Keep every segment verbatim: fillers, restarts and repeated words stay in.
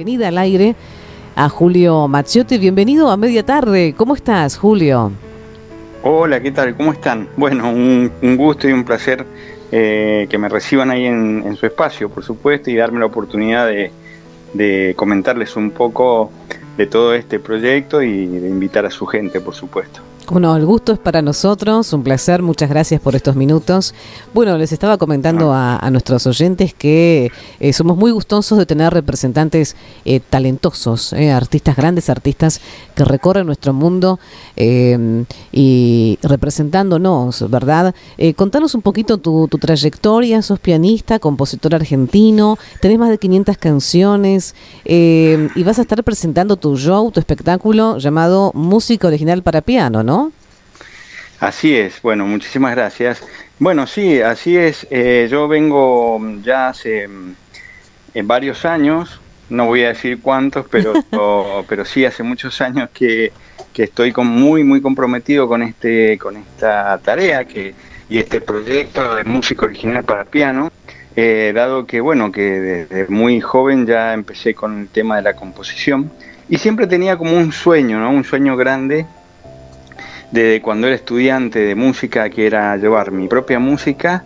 bienvenida al aire a Julio Mazziotti. Bienvenido a Media Tarde. ¿Cómo estás, Julio? Hola, ¿qué tal? ¿Cómo están? Bueno, un, un gusto y un placer eh, que me reciban ahí en, en su espacio, por supuesto, y darme la oportunidad de, de comentarles un poco de todo este proyecto y de invitar a su gente, por supuesto. Bueno, el gusto es para nosotros, un placer, muchas gracias por estos minutos. Bueno, les estaba comentando a, a nuestros oyentes que eh, somos muy gustosos de tener representantes eh, talentosos, eh, artistas, grandes artistas que recorren nuestro mundo eh, y representándonos, ¿verdad? Eh, contanos un poquito tu, tu trayectoria, sos pianista, compositor argentino, tenés más de quinientas canciones eh, y vas a estar presentando tu show, tu espectáculo llamado Música Original para Piano, ¿no? Así es, bueno, muchísimas gracias. Bueno, sí, así es. Eh, yo vengo ya hace eh, varios años, no voy a decir cuántos, pero o, pero sí hace muchos años que, que estoy con, muy muy comprometido con este con esta tarea que y este proyecto de música original para piano. Eh, dado que bueno que desde muy joven ya empecé con el tema de la composición y siempre tenía como un sueño, ¿no? Un sueño grande. Desde cuando era estudiante de música, que era llevar mi propia música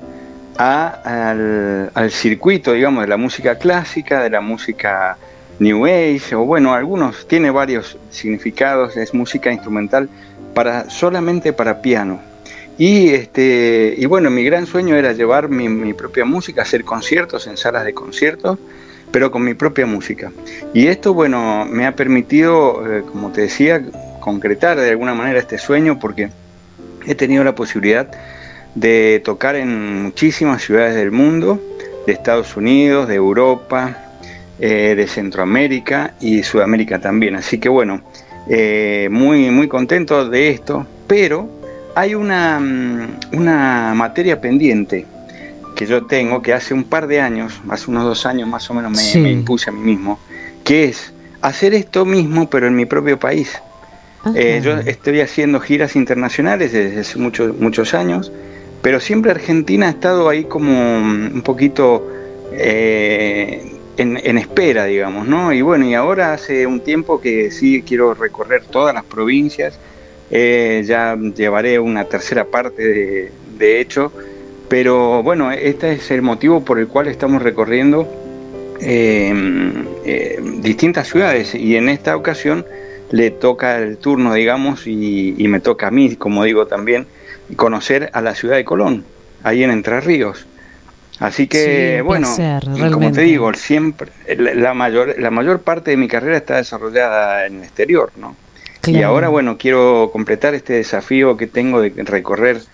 a, al, al circuito, digamos, de la música clásica, de la música New Age, o bueno, algunos, tiene varios significados, es música instrumental para solamente para piano. Y, este, y bueno, mi gran sueño era llevar mi, mi propia música, hacer conciertos en salas de conciertos, pero con mi propia música. Y esto, bueno, me ha permitido, eh, como te decía, concretar de alguna manera este sueño porque he tenido la posibilidad de tocar en muchísimas ciudades del mundo, de Estados Unidos, de Europa, eh, de Centroamérica y Sudamérica también. Así que bueno, eh, muy, muy contento de esto, pero hay una, una materia pendiente que yo tengo, que hace un par de años, hace unos dos años más o menos me, sí. me impuse a mí mismo, que es hacer esto mismo pero en mi propio país. Eh, yo estoy haciendo giras internacionales desde hace muchos muchos años, pero siempre Argentina ha estado ahí como un poquito eh, en, en espera, digamos, ¿no? Y bueno, y ahora hace un tiempo que sí quiero recorrer todas las provincias, eh, ya llevaré una tercera parte de, de hecho, pero bueno, este es el motivo por el cual estamos recorriendo eh, eh, distintas ciudades y en esta ocasión le toca el turno, digamos, y, y me toca a mí, como digo también, conocer a la ciudad de Colón, ahí en Entre Ríos. Así que, sí, bueno, placer, como te digo, siempre la, la mayor la mayor parte de mi carrera está desarrollada en el exterior, ¿no? Claro. Y ahora, bueno, quiero completar este desafío que tengo de recorrer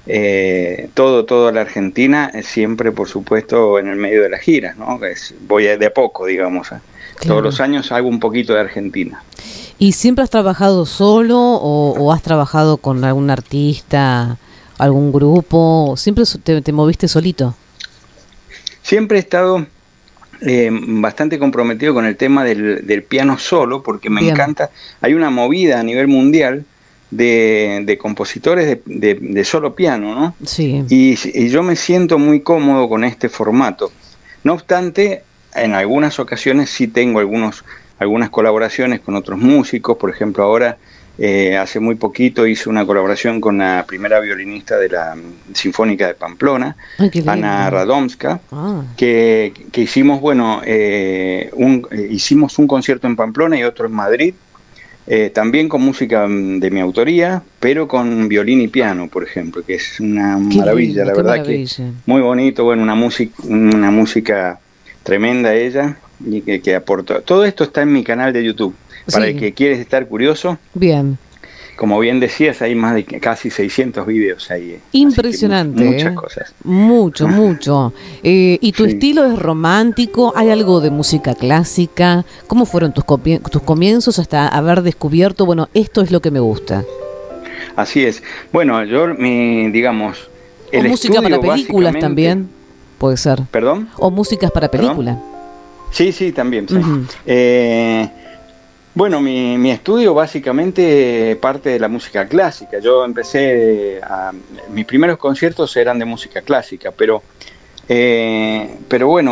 eh, todo, toda la Argentina, siempre, por supuesto, en el medio de las giras, ¿no? Es, voy de a poco, digamos, ¿eh? Claro. Todos los años hago un poquito de Argentina. ¿Y siempre has trabajado solo o, o has trabajado con algún artista, algún grupo? ¿Siempre te, te moviste solito? Siempre he estado eh, bastante comprometido con el tema del, del piano solo, porque me Bien. encanta. Hay una movida a nivel mundial de, de compositores de, de, de solo piano, ¿no? Sí. Y, y yo me siento muy cómodo con este formato. No obstante, en algunas ocasiones sí tengo algunos... algunas colaboraciones con otros músicos, por ejemplo ahora eh, hace muy poquito hice una colaboración con la primera violinista de la Sinfónica de Pamplona, Ay, Ana Radomska, ah. que, que hicimos bueno eh, un, eh, hicimos un concierto en Pamplona y otro en Madrid, eh, también con música de mi autoría, pero con violín y piano, por ejemplo, que es una qué maravilla, lindo, la verdad maravilla. que muy bonito, bueno, una música, una música tremenda ella. Y que, que aportó. Todo esto está en mi canal de YouTube. Para sí. el que quiere estar curioso. Bien. Como bien decías, hay más de casi seiscientos videos ahí. Impresionante. Muchas ¿eh? cosas. Mucho, mucho. Eh, ¿Y tu sí. estilo es romántico? ¿Hay algo de música clásica? ¿Cómo fueron tus, tus comienzos hasta haber descubierto, bueno, esto es lo que me gusta? Así es. Bueno, yo, mi, digamos... El ¿O música para películas también? Puede ser. ¿Perdón? ¿O músicas para películas? Sí, sí, también. Sí. Uh-huh. eh, bueno, mi, mi estudio básicamente parte de la música clásica. Yo empecé, a, mis primeros conciertos eran de música clásica, pero, eh, pero bueno,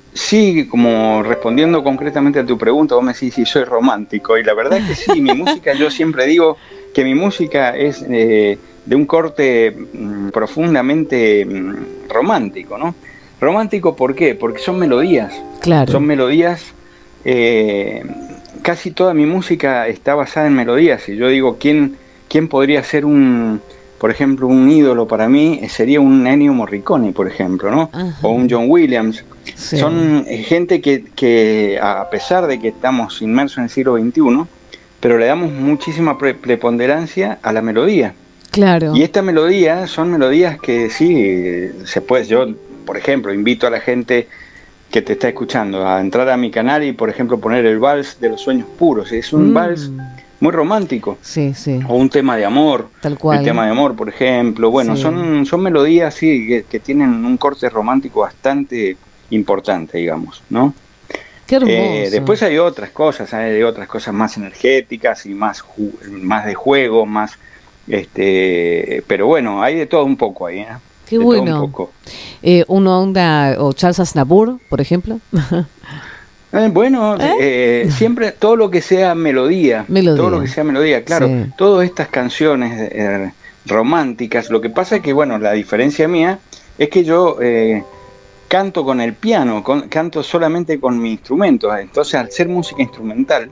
sí, como respondiendo concretamente a tu pregunta, vos me decís si soy romántico, y la verdad que sí, mi música, yo siempre digo que mi música es eh, de un corte mm, profundamente mm, romántico, ¿no? Romántico, ¿por qué? Porque son melodías, Claro. son melodías, eh, casi toda mi música está basada en melodías, y yo digo, ¿quién, quién podría ser un... Por ejemplo, un ídolo para mí sería un Ennio Morricone, por ejemplo, ¿no? Ajá. O un John Williams. Sí. Son gente que, que, a pesar de que estamos inmersos en el siglo veintiuno, pero le damos muchísima pre preponderancia a la melodía. Claro. Y esta melodía son melodías que sí, se puede, yo, por ejemplo, invito a la gente que te está escuchando a entrar a mi canal y, por ejemplo, poner el vals de los sueños puros. Es un mm. vals muy romántico. Sí, sí. O un tema de amor. Tal cual. El tema de amor, por ejemplo. Bueno, sí. son, son melodías sí, que, que tienen un corte romántico bastante importante, digamos, ¿no? Qué hermoso. Eh, después hay otras cosas, hay otras cosas más energéticas y más, más de juego, más, este, pero bueno, hay de todo un poco ahí, ¿eh? Qué de bueno. Todo un poco. Eh, ¿Una onda o Charles Aznavour, por ejemplo? Eh, bueno, ¿Eh? Eh, siempre todo lo que sea melodía, melodía, todo lo que sea melodía, claro, sí. Todas estas canciones eh, románticas, lo que pasa es que, bueno, la diferencia mía es que yo eh, canto con el piano, con, canto solamente con mi instrumento, entonces al ser música instrumental,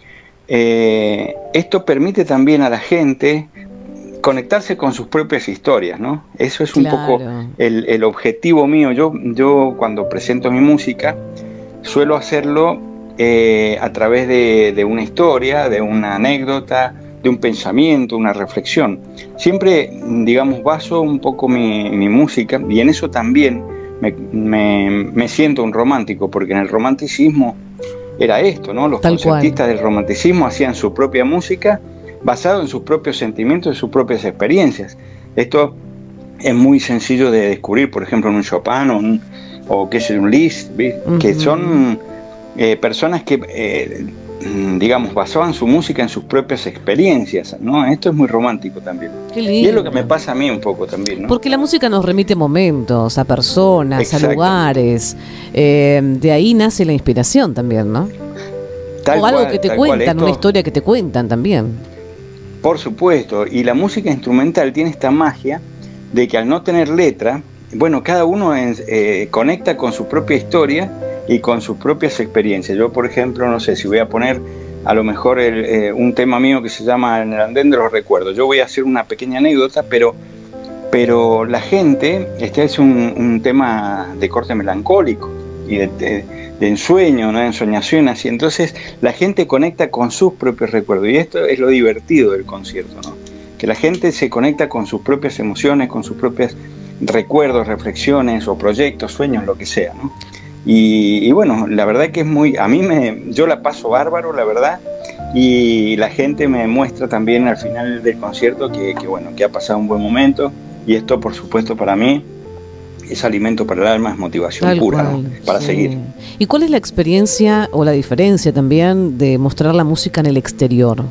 eh, esto permite también a la gente conectarse con sus propias historias, ¿no? Eso es un claro. poco el, el objetivo mío. Yo, yo cuando presento mi música, suelo hacerlo eh, a través de, de una historia, de una anécdota, de un pensamiento, una reflexión. Siempre, digamos, baso un poco mi, mi música, y en eso también me, me, me siento un romántico, porque en el romanticismo era esto, ¿no? Los Tal concertistas cual. Del romanticismo hacían su propia música basado en sus propios sentimientos y sus propias experiencias. Esto es muy sencillo de descubrir, por ejemplo, en un Chopin o un o que es un Liszt, uh-huh. que son eh, personas que, eh, digamos, basaban su música en sus propias experiencias, ¿no? Esto es muy romántico también. Qué lindo. Y es lo que me pasa a mí un poco también, ¿no? Porque la música nos remite momentos, a personas, a lugares, eh, de ahí nace la inspiración también, ¿no? Tal o algo cual, que te tal cuentan, cual. Esto, una historia que te cuentan también. Por supuesto, y la música instrumental tiene esta magia de que al no tener letra, bueno, cada uno es, eh, conecta con su propia historia y con sus propias experiencias. Yo, por ejemplo, no sé si voy a poner a lo mejor el, eh, un tema mío que se llama En el andén de los recuerdos. Yo voy a hacer una pequeña anécdota, pero, pero la gente, este es un, un tema de corte melancólico y de, de, de ensueño, ¿no? De ensoñación, así. Entonces la gente conecta con sus propios recuerdos, y esto es lo divertido del concierto, ¿no? Que la gente se conecta con sus propias emociones, con sus propias recuerdos, reflexiones o proyectos, sueños, lo que sea, ¿no? Y, y bueno, la verdad que es muy, a mí me, yo la paso bárbaro, la verdad, y la gente me muestra también al final del concierto que, que bueno, que ha pasado un buen momento, y esto por supuesto para mí es alimento para el alma, es motivación Tal pura, cual, ¿no? Para sí. seguir. ¿Y cuál es la experiencia o la diferencia también de mostrar la música en el exterior?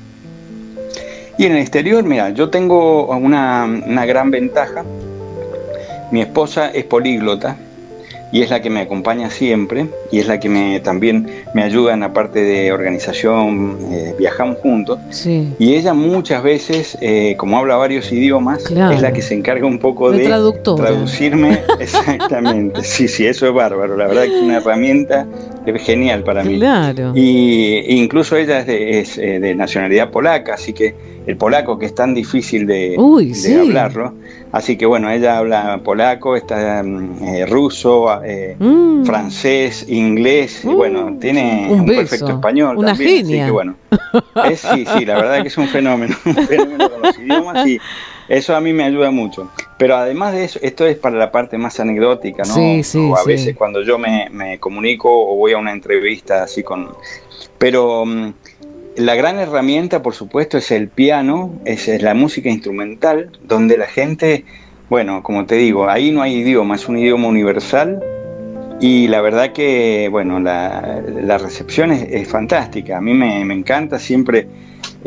Y en el exterior, mira, yo tengo una, una gran ventaja. Mi esposa es políglota y es la que me acompaña siempre, y es la que me también me ayuda en la parte de organización, eh, viajamos juntos, sí. Y ella muchas veces, eh, como habla varios idiomas, claro. Es la que se encarga un poco de, de traducirme. Exactamente, sí, sí, eso es bárbaro, la verdad que es una herramienta genial para mí. Claro. Y incluso ella es de, es de nacionalidad polaca, así que el polaco, que es tan difícil de, Uy, de sí. hablarlo, así que bueno, ella habla polaco, está eh, ruso, eh, mm. francés, inglés, uh, y bueno, tiene un, un perfecto español una también, genia. Así que bueno, es, sí, sí, la verdad que es un fenómeno, un fenómeno con los idiomas, y eso a mí me ayuda mucho. Pero además de eso, esto es para la parte más anecdótica, ¿no? Sí, sí, o a sí. veces cuando yo me, me comunico o voy a una entrevista así con... Pero um, la gran herramienta, por supuesto, es el piano, es, es la música instrumental, donde la gente, bueno, como te digo, ahí no hay idioma, es un idioma universal, y la verdad que, bueno, la, la recepción es, es fantástica. A mí me, me encanta siempre,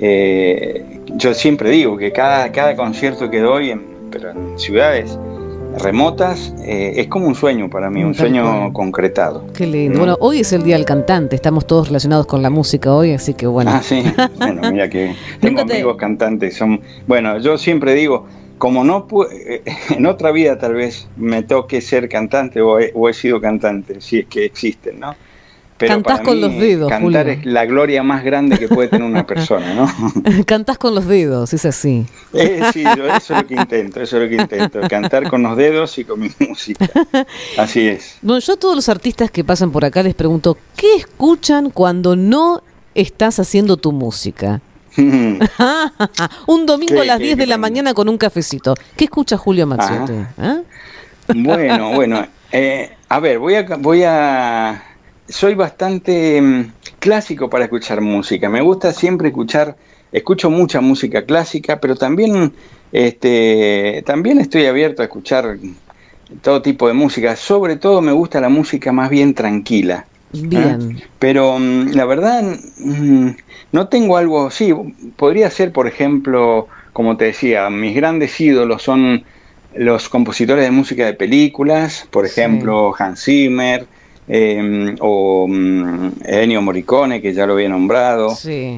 eh, yo siempre digo que cada, cada concierto que doy, en, pero en ciudades remotas, eh, es como un sueño para mí, un sueño concretado. Qué lindo. ¿Mm? Bueno, hoy es el Día del Cantante, estamos todos relacionados con la música hoy, así que bueno. Ah, sí, bueno, mira que tengo te... amigos cantantes, son, bueno, yo siempre digo, como no pude, en otra vida tal vez me toque ser cantante o he, o he sido cantante, si es que existen, ¿no? Pero cantás para con mí, los dedos, cantar Julio. es la gloria más grande que puede tener una persona, ¿no? Cantás con los dedos, es así. Eh, sí, yo, eso es lo que intento, eso es lo que intento, cantar con los dedos y con mi música. Así es. Bueno, yo a todos los artistas que pasan por acá les pregunto, ¿qué escuchan cuando no estás haciendo tu música? Un domingo a las diez de la mañana con un cafecito. ¿Qué escucha Julio Mazziotti? ¿Ah? Bueno, bueno, eh, a ver, voy a... Voy a soy bastante um, clásico para escuchar música. Me gusta siempre escuchar, escucho mucha música clásica, pero también, este, también estoy abierto a escuchar todo tipo de música. Sobre todo me gusta la música más bien tranquila. Bien. ¿eh? Pero um, la verdad, um, no tengo algo, sí, podría ser, por ejemplo, como te decía, mis grandes ídolos son los compositores de música de películas, por ejemplo, sí. Hans Zimmer, Eh, o um, Ennio Morricone, que ya lo había nombrado, sí.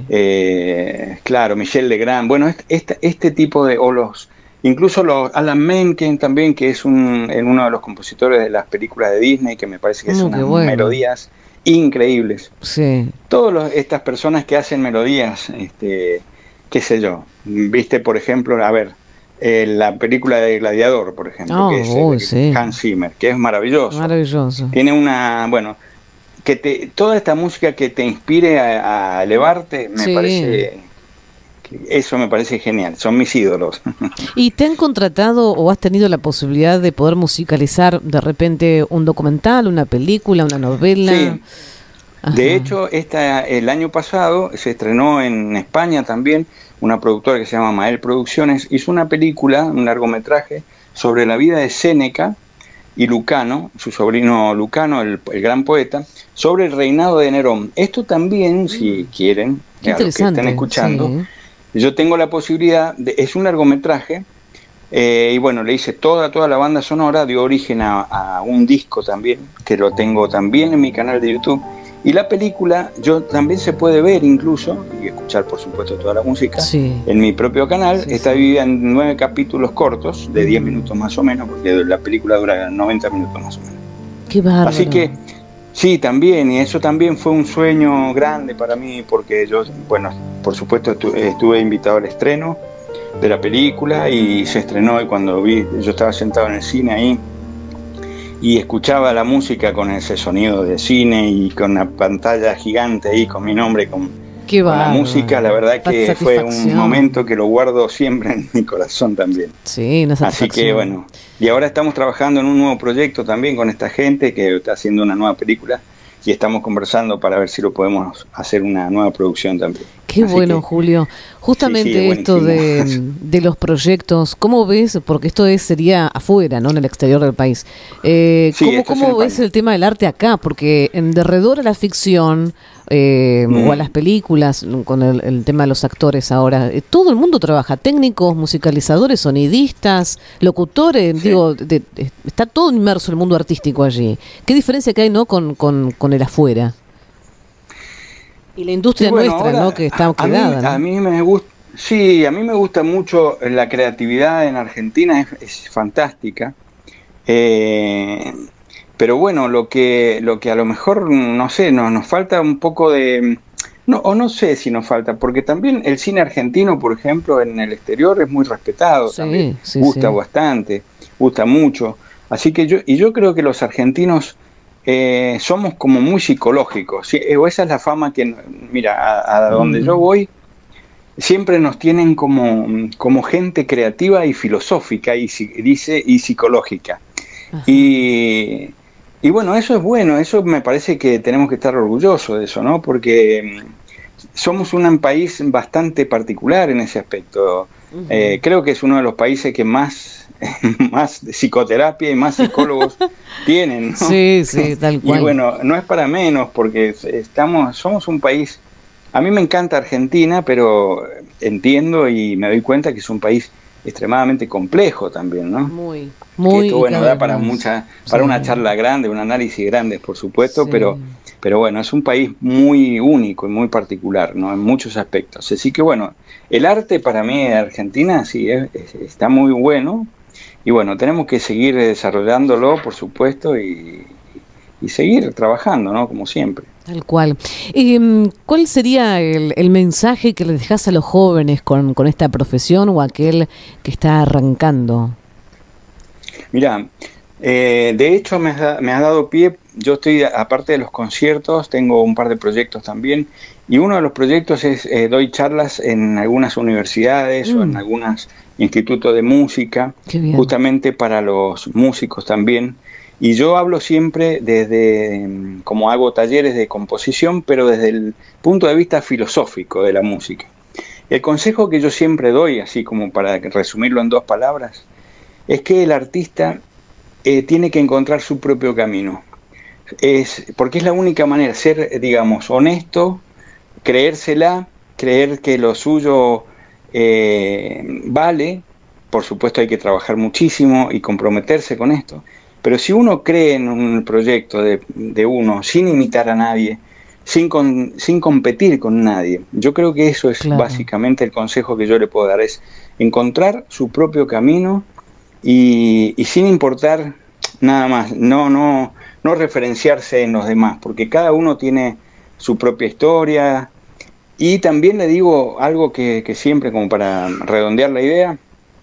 eh, claro, Michel Legrand, bueno, este, este, este tipo de, o los, incluso los Alan Menken también, que es un, uno de los compositores de las películas de Disney, que me parece que mm, son unas bueno. melodías increíbles. Sí. Todas estas personas que hacen melodías, este, qué sé yo, viste, por ejemplo, a ver, Eh, la película de Gladiador, por ejemplo, oh, que es oh, eh, sí. Hans Zimmer, que es maravilloso. Maravilloso. Tiene una, bueno, que te, toda esta música que te inspire a, a elevarte, me sí. parece, que eso me parece genial, son mis ídolos. ¿Y te han contratado o has tenido la posibilidad de poder musicalizar de repente un documental, una película, una novela? Sí. Ajá. De hecho, esta, el año pasado se estrenó en España también una productora que se llama Mael Producciones, hizo una película, un largometraje, sobre la vida de Séneca y Lucano, su sobrino Lucano, el, el gran poeta, sobre el reinado de Nerón. Esto también, si quieren, Qué a los que estén escuchando, sí. Yo tengo la posibilidad, de, es un largometraje, eh, y bueno, le hice toda, toda la banda sonora, dio origen a, a un disco también, que lo tengo también en mi canal de YouTube. Y la película yo también se puede ver incluso, y escuchar por supuesto toda la música, sí. en mi propio canal. Sí, está sí. dividida en nueve capítulos cortos, de diez minutos más o menos, porque la película dura noventa minutos más o menos. Qué bárbaro. Así que, sí, también, y eso también fue un sueño grande para mí, porque yo, bueno, por supuesto estuve, estuve invitado al estreno de la película, y se estrenó, y cuando vi, yo estaba sentado en el cine ahí, y escuchaba la música con ese sonido de cine y con una pantalla gigante ahí con mi nombre, con, con la música, la verdad que fue un momento que lo guardo siempre en mi corazón también. Sí, una Así que bueno, y ahora estamos trabajando en un nuevo proyecto también con esta gente que está haciendo una nueva película, y estamos conversando para ver si lo podemos hacer una nueva producción también. Qué Así bueno, que, Julio. Justamente sí, sí, esto de, de los proyectos, ¿cómo ves? Porque esto es, sería afuera, ¿no? En el exterior del país. Eh, sí, ¿Cómo, cómo el ves país. el tema del arte acá? Porque en derredor a la ficción eh, mm. o a las películas, con el, el tema de los actores ahora, eh, todo el mundo trabaja, técnicos, musicalizadores, sonidistas, locutores, sí. digo, de, de, está todo inmerso el mundo artístico allí. ¿Qué diferencia que hay, no, con, con, con el afuera? Y la industria bueno, nuestra, ahora, ¿no? Que está quedada. A mí, ¿no? a mí me gusta, sí, a mí me gusta mucho la creatividad en Argentina, es, es fantástica. Eh, pero bueno, lo que, lo que a lo mejor, no sé, nos, nos falta un poco de, no, o no sé si nos falta, porque también el cine argentino, por ejemplo, en el exterior es muy respetado, sí, también sí, gusta sí. bastante, gusta mucho. Así que yo, y yo creo que los argentinos Eh, somos como muy psicológicos, ¿sí? O esa es la fama que, mira, a, a donde mm. yo voy, siempre nos tienen como, como gente creativa y filosófica y, dice, y psicológica. Y, y bueno, eso es bueno, eso me parece que tenemos que estar orgullosos de eso, ¿no? Porque somos un país bastante particular en ese aspecto. Uh-huh. Eh, creo que es uno de los países que más... más psicoterapia y más psicólogos tienen, ¿no? Sí, sí, tal cual. Y bueno, no es para menos, porque estamos, somos un país, a mí me encanta Argentina, pero entiendo y me doy cuenta que es un país extremadamente complejo también, ¿no? Muy, muy. Que esto, bueno, da para más. mucha, para Sí. una charla grande, un análisis grande, por supuesto, Sí. pero, pero bueno, es un país muy único y muy particular, ¿no? En muchos aspectos. Así que bueno, el arte para mí en Argentina sí es, es, está muy bueno, y bueno, tenemos que seguir desarrollándolo, por supuesto, y, y seguir trabajando, ¿no? Como siempre. Tal cual. Eh, ¿Cuál sería el, el mensaje que le dejás a los jóvenes con, con esta profesión o aquel que está arrancando? Mirá, eh, de hecho me has, da, me has dado pie, yo estoy, aparte de los conciertos, tengo un par de proyectos también, y uno de los proyectos es, eh, doy charlas en algunas universidades mm. o en algunos institutos de música, justamente para los músicos también. Y yo hablo siempre desde, como hago talleres de composición, pero desde el punto de vista filosófico de la música. El consejo que yo siempre doy, así como para resumirlo en dos palabras, es que el artista eh, tiene que encontrar su propio camino. Es, porque es la única manera, ser, digamos, honesto, creérsela, creer que lo suyo eh, vale. Por supuesto hay que trabajar muchísimo y comprometerse con esto. Pero si uno cree en un proyecto de, de uno, sin imitar a nadie, sin, con, sin competir con nadie, yo creo que eso es claro. básicamente el consejo que yo le puedo dar, es encontrar su propio camino y, y sin importar nada más, no, no, no referenciarse en los demás, porque cada uno tiene su propia historia. Y también le digo algo que, que siempre, como para redondear la idea,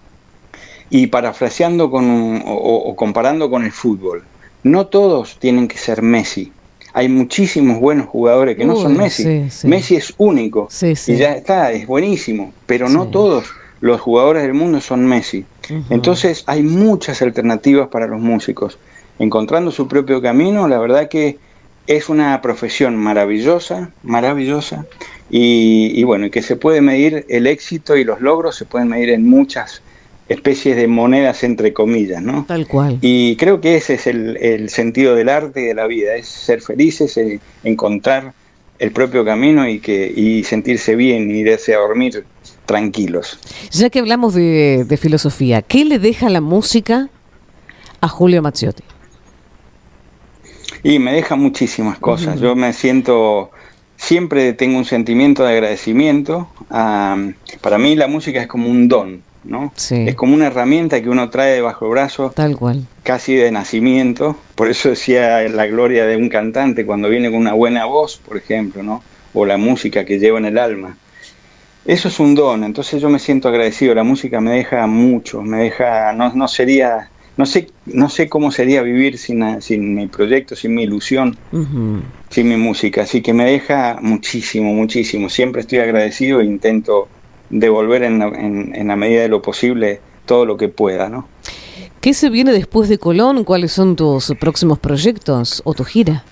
y parafraseando con, o, o comparando con el fútbol, no todos tienen que ser Messi. Hay muchísimos buenos jugadores que Uy, no son Messi. Sí, sí. Messi es único sí, sí. y ya está, es buenísimo, pero sí. no todos los jugadores del mundo son Messi. Uh-huh. Entonces hay muchas alternativas para los músicos. Encontrando su propio camino, la verdad que es una profesión maravillosa, maravillosa, y, y bueno, que se puede medir el éxito y los logros, se pueden medir en muchas especies de monedas entre comillas, ¿no? Tal cual. Y creo que ese es el, el sentido del arte y de la vida, es ser felices, eh, encontrar el propio camino y que y sentirse bien y irse a dormir tranquilos. Ya que hablamos de, de filosofía, ¿qué le deja la música a Julio Mazziotti? Y me deja muchísimas cosas. Uh-huh. Yo me siento, siempre tengo un sentimiento de agradecimiento. Um, para mí la música es como un don, ¿no? Sí. Es como una herramienta que uno trae debajo del brazo, tal cual, casi de nacimiento. Por eso decía la gloria de un cantante cuando viene con una buena voz, por ejemplo, ¿no? O la música que lleva en el alma. Eso es un don, entonces yo me siento agradecido. La música me deja mucho, me deja, no, no sería, no sé, no sé cómo sería vivir sin, sin mi proyecto, sin mi ilusión, uh-huh. sin mi música. Así que me deja muchísimo, muchísimo. Siempre estoy agradecido e intento devolver en, en, en la medida de lo posible todo lo que pueda, ¿no? ¿Qué se viene después de Colón? ¿Cuáles son tus próximos proyectos o tu gira?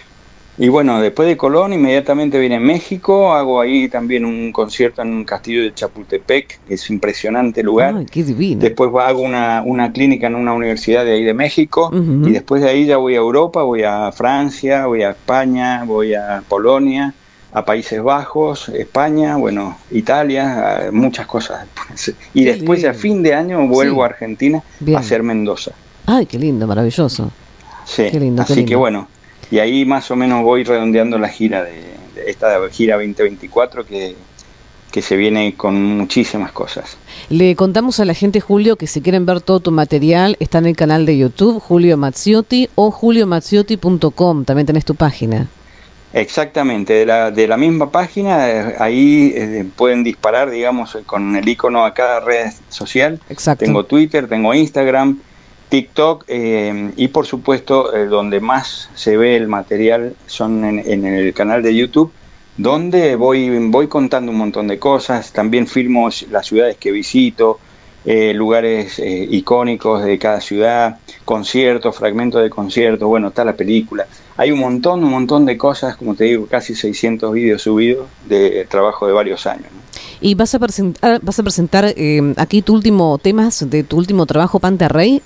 Y bueno, después de Colón inmediatamente viene México, hago ahí también un concierto en un castillo de Chapultepec, que es impresionante lugar. Ay, qué divino. Después hago una, una clínica en una universidad de ahí de México, uh-huh. y después de ahí ya voy a Europa, voy a Francia, voy a España, voy a Polonia, a Países Bajos, España, bueno, Italia, muchas cosas. Y qué después lindo. A fin de año vuelvo sí. a Argentina Bien. a hacer Mendoza. Ay, qué lindo, maravilloso. Sí, qué lindo, así qué lindo. que bueno, y ahí más o menos voy redondeando la gira de, de esta gira veinte veinticuatro que, que se viene con muchísimas cosas. Le contamos a la gente, Julio, que si quieren ver todo tu material, está en el canal de YouTube, Julio Mazziotti, o julio mazziotti punto com, también tenés tu página. Exactamente, de la, de la misma página, eh, ahí eh, pueden disparar, digamos, con el icono a cada red social. Exacto. Tengo Twitter, tengo Instagram, TikTok, eh, y por supuesto, eh, donde más se ve el material son en, en el canal de YouTube, donde voy, voy contando un montón de cosas, también filmo las ciudades que visito, eh, lugares eh, icónicos de cada ciudad, conciertos, fragmentos de conciertos, bueno, está la película. Hay un montón, un montón de cosas, como te digo, casi seiscientos vídeos subidos de trabajo de varios años, ¿no? ¿Y vas a presentar, vas a presentar eh, aquí tu último temas de tu último trabajo, Panterrey?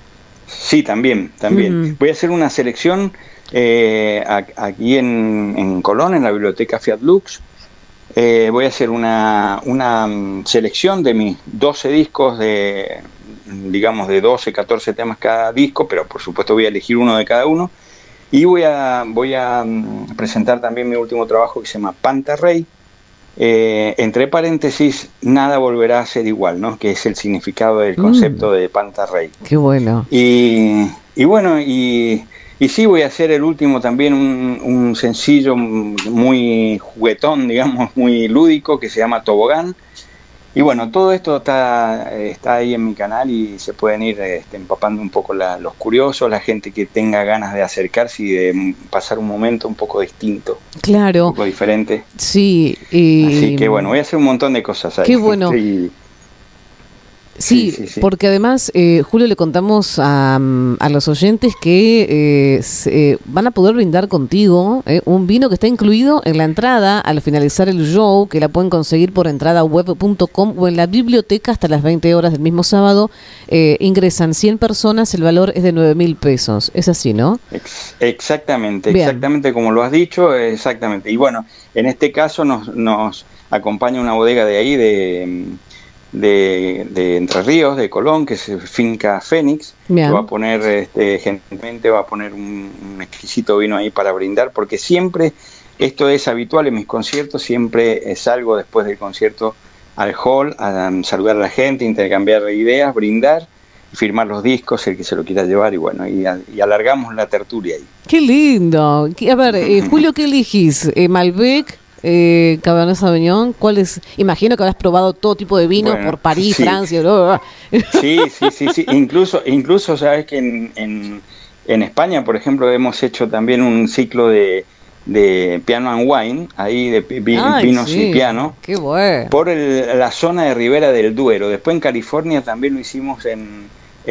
Sí, también, también. Mm. Voy a hacer una selección eh, aquí en, en Colón, en la biblioteca Fiat Lux, eh, voy a hacer una, una selección de mis doce discos de, digamos, de doce, catorce temas cada disco, pero por supuesto voy a elegir uno de cada uno. Y voy a, voy a presentar también mi último trabajo que se llama Pantarrey. Eh, entre paréntesis, nada volverá a ser igual, ¿no? Que es el significado del concepto mm. de Pantarrey. Qué bueno. Y, y bueno, y, y sí, voy a hacer el último también, un, un sencillo muy juguetón, digamos, muy lúdico, que se llama Tobogán. Y bueno, todo esto está, está ahí en mi canal y se pueden ir este, empapando un poco la, los curiosos, la gente que tenga ganas de acercarse y de pasar un momento un poco distinto. Claro. Un poco diferente. Sí. Y... Así que bueno, voy a hacer un montón de cosas ahí. Qué bueno. Sí. Sí, sí, sí, sí, porque además, eh, Julio, le contamos a, a los oyentes que eh, se, eh, van a poder brindar contigo eh, un vino que está incluido en la entrada al finalizar el show, que la pueden conseguir por entrada web punto com o en la biblioteca hasta las veinte horas del mismo sábado. Eh, ingresan cien personas, el valor es de nueve mil pesos. Es así, ¿no? Ex exactamente, Bien. Exactamente como lo has dicho, exactamente. Y bueno, en este caso nos, nos acompaña una bodega de ahí, de... De, de Entre Ríos, de Colón, que es Finca Fénix, Bien. que va a poner, este, gentilmente va a poner un, un exquisito vino ahí para brindar, porque siempre, esto es habitual en mis conciertos, siempre salgo después del concierto al hall a, a saludar a la gente, intercambiar ideas, brindar, firmar los discos, el que se lo quiera llevar, y bueno, y, a, y alargamos la tertulia ahí. ¡Qué lindo! A ver, eh, Julio, ¿qué elegís? Eh, ¿Malbec? Eh, Cabernet Sauvignon, ¿cuál es? Imagino que habrás probado todo tipo de vino bueno, por París, sí. Francia, bla, bla, bla. Sí, sí, sí, sí. Incluso, incluso sabes que en, en, en España, por ejemplo, hemos hecho también un ciclo de, de piano and wine, ahí de vi, Ay, vinos sí. y piano, Qué bueno. por el, la zona de Ribera del Duero. Después en California también lo hicimos en,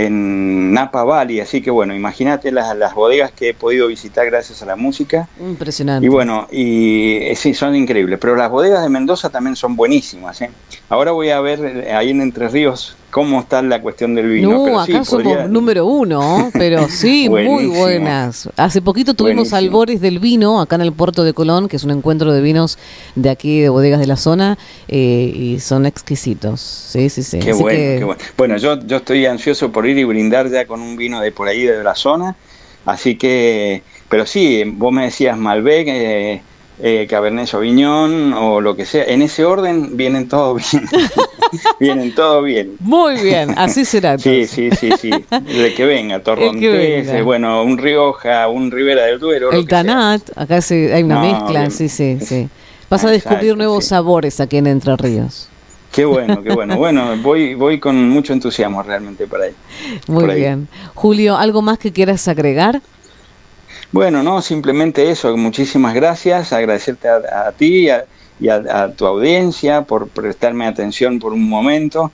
en Napa Valley, así que bueno, imagínate las, las bodegas que he podido visitar gracias a la música. Impresionante. Y bueno, y eh, sí, son increíbles, pero las bodegas de Mendoza también son buenísimas, ¿eh? Ahora voy a ver eh, ahí en Entre Ríos cómo está la cuestión del vino. No, pero acá sí, somos podría... número uno, pero sí, muy buenas. Hace poquito tuvimos Buenísimo. Albores del Vino, acá en el puerto de Colón, que es un encuentro de vinos de aquí, de bodegas de la zona, eh, y son exquisitos. Sí, sí, sí. Qué Así bueno, que... qué bueno. Bueno, yo, yo estoy ansioso por ir y brindar ya con un vino de por ahí, de la zona, así que, pero sí, vos me decías Malbec, eh, eh, Cabernet Sauvignon o lo que sea, en ese orden vienen todos bien. Vienen todo bien. Muy bien, así será. Entonces. Sí, sí, sí, sí. El que venga, Torrontés, bueno, un Rioja, un Ribera del Duero. El Tanat, acá se, hay una no, mezcla, bien. sí, sí, sí. Vas a descubrir Exacto, nuevos sí. sabores aquí en Entre Ríos. Qué bueno, qué bueno. Bueno, voy voy con mucho entusiasmo realmente para ahí. Muy por bien. Ahí. Julio, ¿algo más que quieras agregar? Bueno, no, simplemente eso. Muchísimas gracias. Agradecerte a, a ti a, y a, a tu audiencia por prestarme atención por un momento.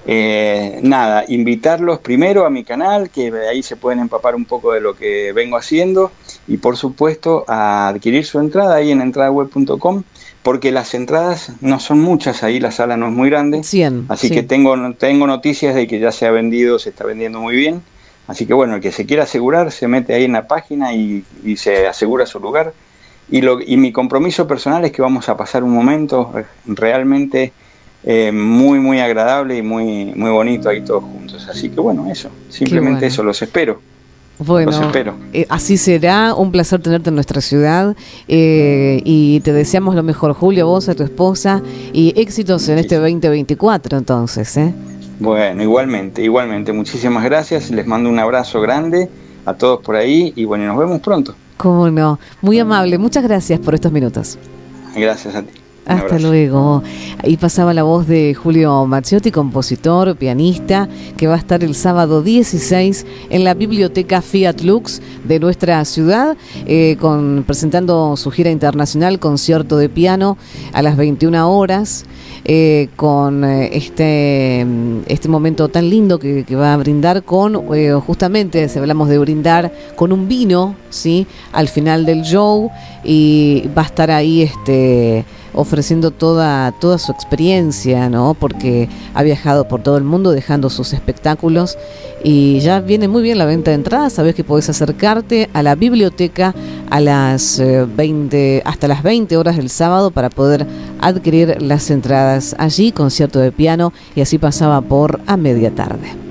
Eh, nada, invitarlos primero a mi canal, que ahí se pueden empapar un poco de lo que vengo haciendo, y por supuesto a adquirir su entrada ahí en entrada web punto com, porque las entradas no son muchas, ahí la sala no es muy grande, cien, así sí. que tengo, tengo noticias de que ya se ha vendido, se está vendiendo muy bien, así que bueno, el que se quiera asegurar se mete ahí en la página y, y se asegura su lugar, y, lo, y mi compromiso personal es que vamos a pasar un momento realmente eh, muy muy agradable y muy, muy bonito ahí todos juntos, así que bueno, eso, simplemente bueno. eso, los espero. Bueno, eh, así será, un placer tenerte en nuestra ciudad eh, y te deseamos lo mejor, Julio, vos, a tu esposa, y éxitos en este veinte veinticuatro entonces. ¿eh? Bueno, igualmente, igualmente, muchísimas gracias, les mando un abrazo grande a todos por ahí y bueno, nos vemos pronto. Cómo no, muy amable, muchas gracias por estos minutos. Gracias a ti. Hasta luego. Ahí pasaba la voz de Julio Macciotti, compositor, pianista, que va a estar el sábado dieciséis en la biblioteca Fiat Lux de nuestra ciudad, eh, con, presentando su gira internacional, concierto de piano a las veintiuna horas, eh, con eh, este, este momento tan lindo que, que va a brindar con, eh, justamente, si hablamos de brindar, con un vino, ¿sí? Al final del show, y va a estar ahí este... ofreciendo toda, toda su experiencia, ¿no? Porque ha viajado por todo el mundo dejando sus espectáculos y ya viene muy bien la venta de entradas. Sabés que podés acercarte a la biblioteca a las eh, veinte, hasta las veinte horas del sábado para poder adquirir las entradas allí, concierto de piano, y así pasaba por A Media Tarde.